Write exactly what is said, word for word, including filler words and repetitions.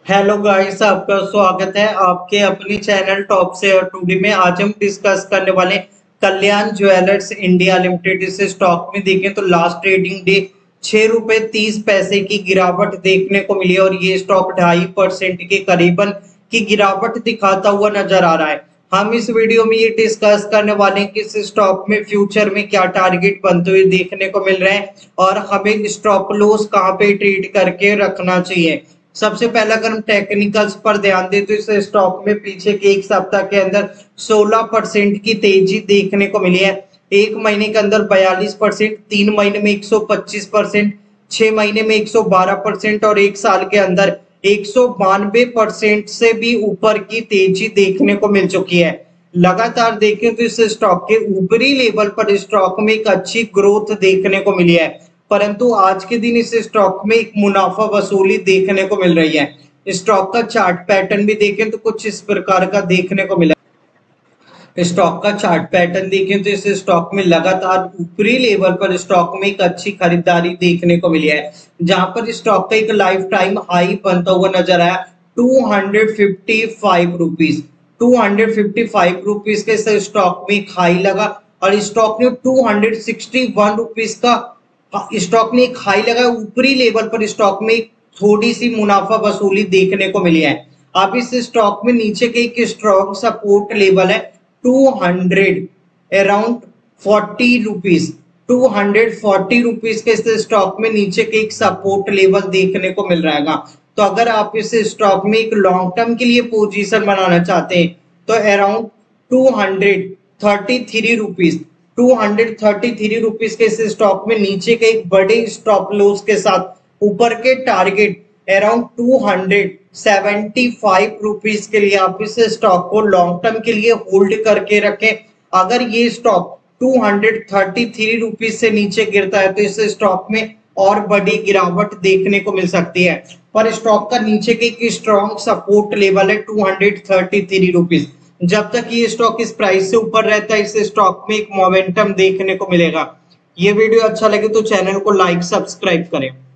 Hello guys, आपका स्वागत है आपके अपने चैनल टॉप शेयर टुडे में। आज हम डिस्कस करने वाले कल्याण ज्वेलर्स इंडिया लिमिटेड। इस स्टॉक में देखें तो लास्ट ट्रेडिंग डे छह रुपए तीस पैसे की गिरावट देखने को मिली और ये स्टॉक ढाई परसेंट के करीबन की गिरावट दिखाता हुआ नजर आ रहा है। हम इस वीडियो में ये डिस्कस करने वाले हैं कि इस स्टॉक में फ्यूचर में क्या टारगेट बनते हुए देखने को मिल रहे हैं और हमें स्टॉप लॉस कहाँ पे ट्रेड करके रखना चाहिए। सबसे पहले अगर हम टेक्निकल्स पर ध्यान दें तो इस स्टॉक में पीछे के एक सप्ताह के अंदर सोलह परसेंट की तेजी देखने को मिली है। एक महीने के अंदर बयालीस परसेंट, तीन महीने में एक सौ पच्चीस परसेंट, छह महीने में एक सौ बारह परसेंट और एक साल के अंदर एक सौ बानवे परसेंट से भी ऊपर की तेजी देखने को मिल चुकी है। लगातार देखें तो इस स्टॉक के ऊपरी लेवल पर स्टॉक में एक अच्छी ग्रोथ देखने को मिली है, परंतु आज के दिन इस स्टॉक में एक मुनाफा वसूली देखने को मिल रही है। स्टॉक का चार्ट पैटर्न भी देखें तो कुछ इस प्रकार का देखने को मिला। स्टॉक का चार्ट पैटर्न देखें तो इस स्टॉक में लगातार ऊपरी लेवल पर स्टॉक में एक अच्छी खरीदारी देखने को मिली है, जहां पर स्टॉक का एक लाइफ टाइम हाई बनता हुआ नजर आया two hundred fifty five rupees. Two hundred fifty five rupees के इस स्टॉक में एक हाई लगा और स्टॉक ने two hundred sixty one rupees का स्टॉक ने एक हाई लगा। ऊपरी लेवल पर स्टॉक में थोड़ी सी मुनाफा वसूली देखने को मिली है। अब इस स्टॉक में नीचे के एक स्ट्रॉन्ग सपोर्ट लेवल है two hundred around forty rupees. Two hundred forty rupees के इस स्टॉक में नीचे के एक सपोर्ट लेवल देखने को मिल रहा है। तो अगर आप इस स्टॉक में एक लॉन्ग टर्म के लिए पोजीशन बनाना चाहते हैं तो around two hundred thirty three rupees two hundred thirty three rupees के इस स्टॉक में नीचे के एक बड़े स्टॉप लॉस के साथ ऊपर के target around two hundred seventy five rupees के लिए आप इस स्टॉक को लॉन्ग टर्म के लिए होल्ड करके रखें। अगर ये stock two hundred thirty three rupees से नीचे गिरता है तो इस स्टॉक में और बड़ी गिरावट देखने को मिल सकती है, पर स्टॉक का नीचे के एक स्ट्रॉन्ग सपोर्ट लेवल है two hundred thirty three rupees. जब तक ये स्टॉक इस प्राइस से ऊपर रहता है इस स्टॉक में एक मोमेंटम देखने को मिलेगा। ये वीडियो अच्छा लगे तो चैनल को लाइक सब्सक्राइब करें।